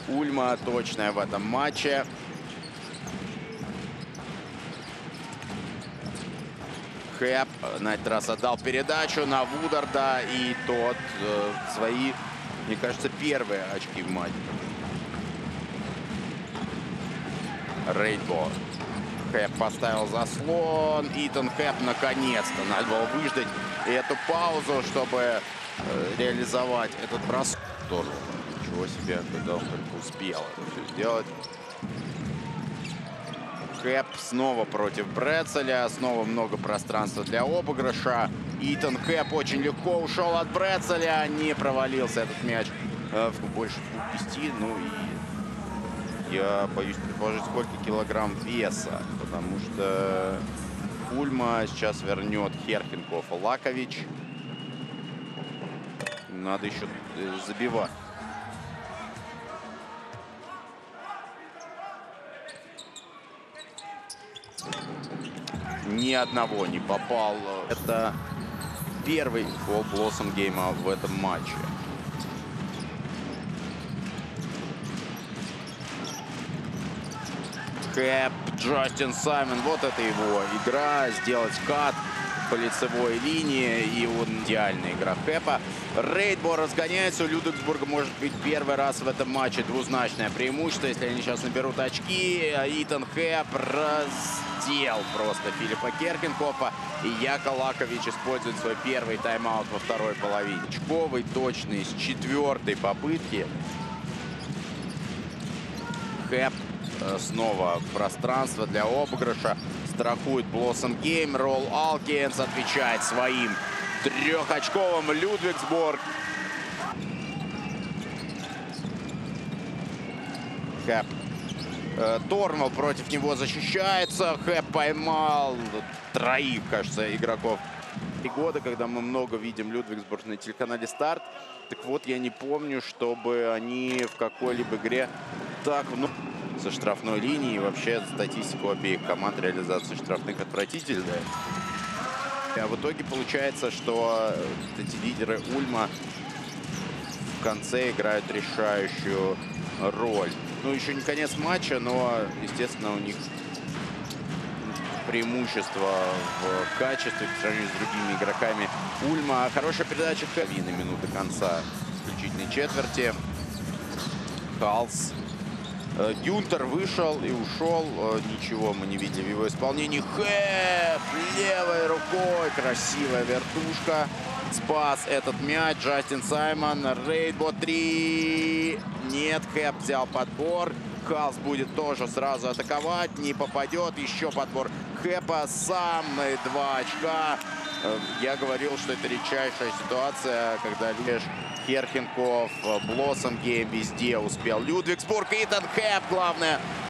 Ульма точная в этом матче. Хэп на этот раз отдал передачу на Вударда, и тот свои, мне кажется, первые очки в матче. Рейдбо. Хэп поставил заслон. Итан Хэп наконец-то. Надо было выждать эту паузу, чтобы реализовать этот бросок. Ничего себе, когда он только успел это все сделать. Хэп снова против Брэдселя. Снова много пространства для обыгрыша. Итан Хэп очень легко ушел от Брэдселя. Не провалился этот мяч в больше 2 Ну и я боюсь предположить, сколько килограмм веса. Потому что Ульма сейчас вернет Херхенков и Лакович. Надо еще забивать. Ни одного не попал. Это первый гол Блоссомгейма в этом матче. Хэп, Джастин Саймон. Вот это его игра. Сделать кат по лицевой линии. И вот идеальная игра Хэпа. Рейдбо разгоняется. У Людвигсбурга может быть первый раз в этом матче двузначное преимущество. Если они сейчас наберут очки, Итан Хэп раздел просто Филиппа Херхенкофа. И Яко Лакович использует свой первый тайм-аут во второй половине. Очковый точный с 4-й попытки. Хэп снова пространство для обыгрыша. Страхует Блоссомгейм. Ролл Алкинс отвечает своим 3-очковым Людвигсбург. Хэп. Торнвелл против него защищается. Хэп поймал 3, кажется, игроков. И года, когда мы много видим Людвигсбург на телеканале Старт. Так вот, я не помню, чтобы они в какой-либо игре так, со штрафной линии. И вообще статистика у обеих команд реализации штрафных отвратительная. А в итоге получается, что эти лидеры Ульма в конце играют решающую роль. Ну, еще не конец матча, но, естественно, у них преимущество в качестве по сравнению с другими игроками Ульма. Хорошая передача. Половина минуты конца исключительной четверти. Халс. Гюнтер вышел и ушел. Ничего мы не видели в его исполнении. Хэп левой рукой. Красивая вертушка. Спас этот мяч. Джастин Саймон. Рейдбо 3. Нет, Хэп взял подбор. Халс будет тоже сразу атаковать. Не попадет. Еще подбор Хэпа. Самые 2 очка. Я говорил, что это редчайшая ситуация, когда лишь Херхенков, Блоссомгейм везде успел. Людвигсбург, Итан Хэп, главное,